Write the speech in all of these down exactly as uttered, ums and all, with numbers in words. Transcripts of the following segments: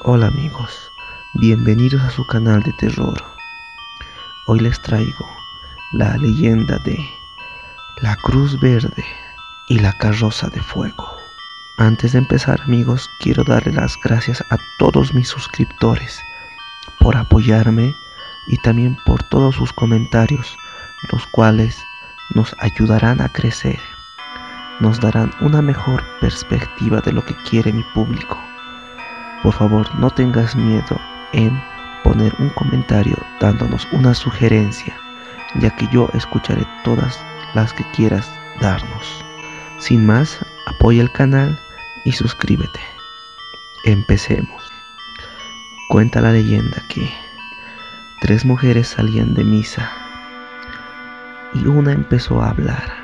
Hola amigos, bienvenidos a su canal de terror. Hoy les traigo la leyenda de la Cruz Verde y la Carroza de Fuego. Antes de empezar amigos, quiero darle las gracias a todos mis suscriptores por apoyarme y también por todos sus comentarios, los cuales nos ayudarán a crecer, nos darán una mejor perspectiva de lo que quiere mi público. Por favor, no tengas miedo en poner un comentario dándonos una sugerencia, ya que yo escucharé todas las que quieras darnos. Sin más, apoya el canal y suscríbete. Empecemos. Cuenta la leyenda que tres mujeres salían de misa y una empezó a hablar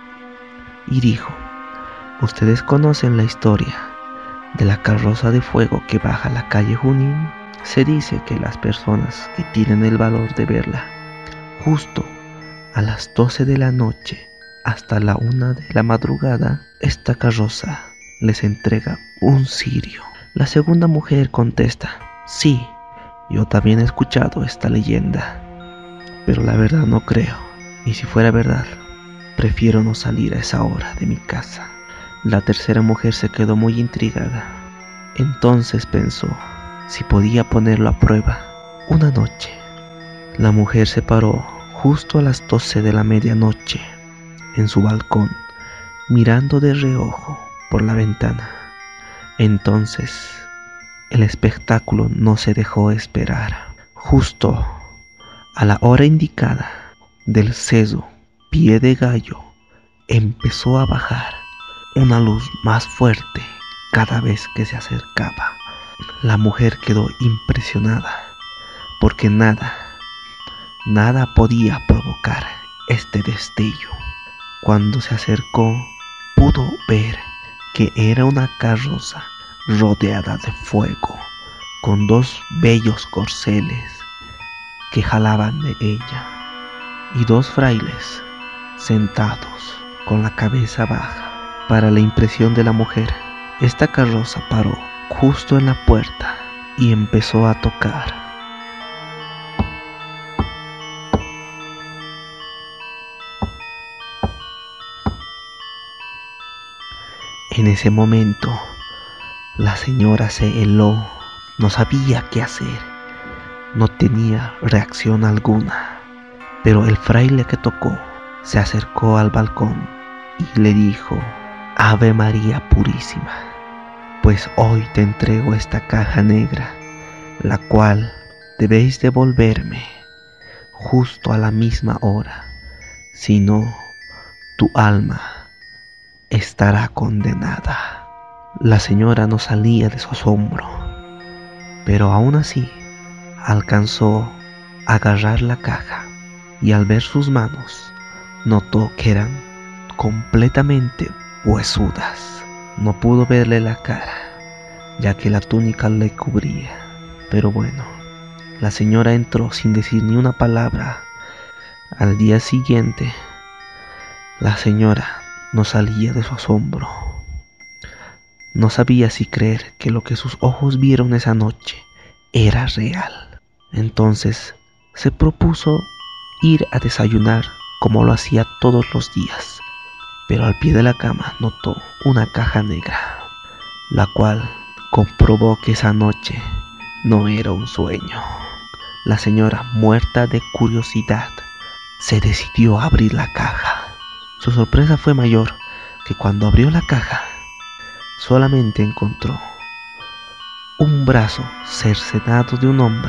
y dijo: ¿ustedes conocen la historia de la carroza de fuego que baja la calle Junín? Se dice que las personas que tienen el valor de verla justo a las doce de la noche hasta la una de la madrugada, esta carroza les entrega un cirio. La segunda mujer contesta: sí, yo también he escuchado esta leyenda, pero la verdad no creo, y si fuera verdad, prefiero no salir a esa hora de mi casa. La tercera mujer se quedó muy intrigada. Entonces pensó si podía ponerlo a prueba una noche. La mujer se paró justo a las doce de la medianoche en su balcón, mirando de reojo por la ventana. Entonces el espectáculo no se dejó esperar. Justo a la hora indicada del ceso Pie de Gallo empezó a bajar una luz más fuerte cada vez que se acercaba. La mujer quedó impresionada porque nada, nada podía provocar este destello. Cuando se acercó, pudo ver que era una carroza rodeada de fuego, con dos bellos corceles que jalaban de ella, y dos frailes sentados con la cabeza baja. Para la impresión de la mujer, esta carroza paró justo en la puerta y empezó a tocar. En ese momento, la señora se heló, no sabía qué hacer, no tenía reacción alguna, pero el fraile que tocó se acercó al balcón y le dijo: Ave María Purísima, pues hoy te entrego esta caja negra, la cual debéis devolverme justo a la misma hora, si no, tu alma estará condenada. La señora no salía de su asombro, pero aún así alcanzó a agarrar la caja y al ver sus manos notó que eran completamente huesudas. No pudo verle la cara, ya que la túnica le cubría. Pero bueno, la señora entró sin decir ni una palabra. Al día siguiente, la señora no salía de su asombro. No sabía si creer que lo que sus ojos vieron esa noche era real. Entonces se propuso ir a desayunar como lo hacía todos los días. Pero al pie de la cama notó una caja negra, la cual comprobó que esa noche no era un sueño. La señora, muerta de curiosidad, se decidió a abrir la caja. Su sorpresa fue mayor que cuando abrió la caja, solamente encontró un brazo cercenado de un hombre,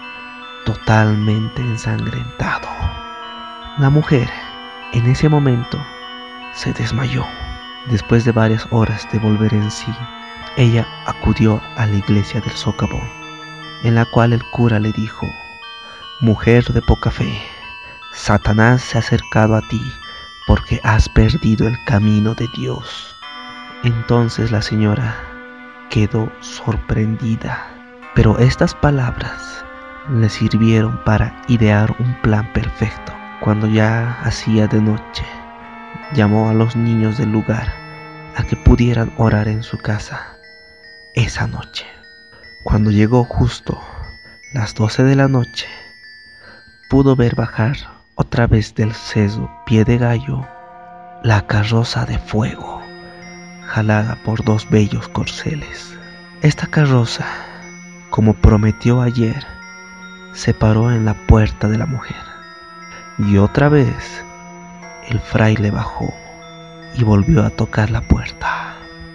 totalmente ensangrentado. La mujer, en ese momento, se desmayó. Después de varias horas de volver en sí, ella acudió a la iglesia del Socavón, en la cual el cura le dijo: mujer de poca fe, Satanás se ha acercado a ti porque has perdido el camino de Dios. Entonces la señora quedó sorprendida, pero estas palabras le sirvieron para idear un plan perfecto. Cuando ya hacía de noche, llamó a los niños del lugar a que pudieran orar en su casa esa noche. Cuando llegó justo las doce de la noche, pudo ver bajar otra vez del seso Pie de Gallo la carroza de fuego, jalada por dos bellos corceles. Esta carroza, como prometió ayer, se paró en la puerta de la mujer, y otra vez el fraile bajó y volvió a tocar la puerta.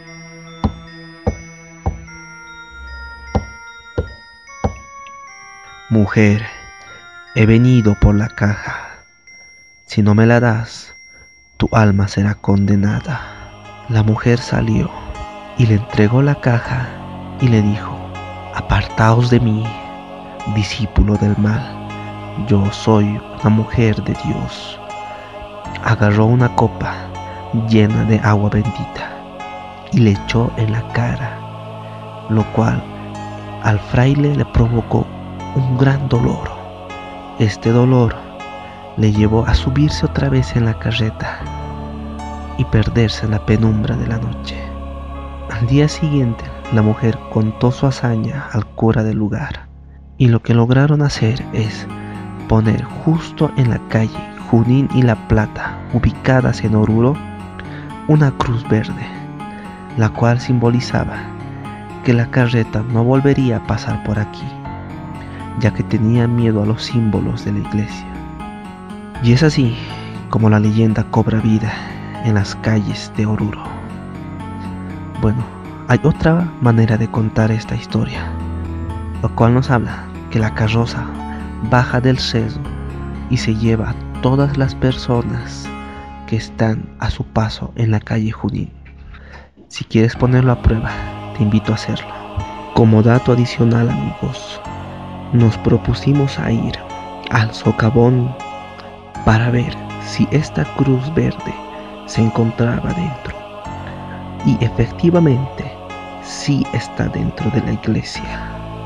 Mujer, he venido por la caja. Si no me la das, tu alma será condenada. La mujer salió y le entregó la caja y le dijo: apartaos de mí, discípulo del mal, yo soy una mujer de Dios. Agarró una copa llena de agua bendita y le echó en la cara, lo cual al fraile le provocó un gran dolor. Este dolor le llevó a subirse otra vez en la carreta y perderse en la penumbra de la noche. Al día siguiente, la mujer contó su hazaña al cura del lugar, y lo que lograron hacer es poner justo en la calle Junín y La Plata, ubicadas en Oruro, una cruz verde, la cual simbolizaba que la carreta no volvería a pasar por aquí, ya que tenía miedo a los símbolos de la iglesia. Y es así como la leyenda cobra vida en las calles de Oruro. Bueno, hay otra manera de contar esta historia, lo cual nos habla que la carroza baja del seso y se lleva a todas las personas que están a su paso en la calle Junín. Si quieres ponerlo a prueba, te invito a hacerlo. Como dato adicional, amigos, nos propusimos a ir al socavón para ver si esta cruz verde se encontraba dentro. Y efectivamente, sí está dentro de la iglesia.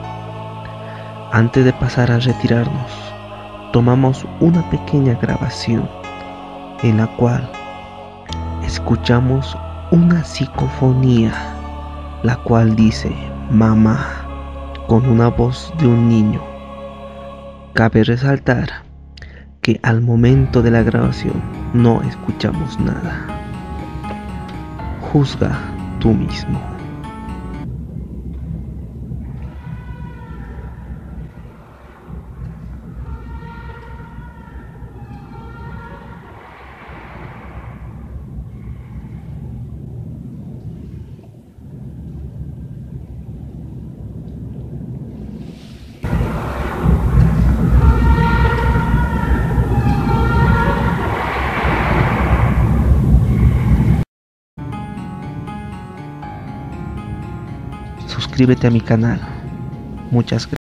Antes de pasar a retirarnos, tomamos una pequeña grabación en la cual escuchamos una psicofonía, la cual dice mamá con una voz de un niño. Cabe resaltar que al momento de la grabación no escuchamos nada. Juzga tú mismo. Suscríbete a mi canal. Muchas gracias.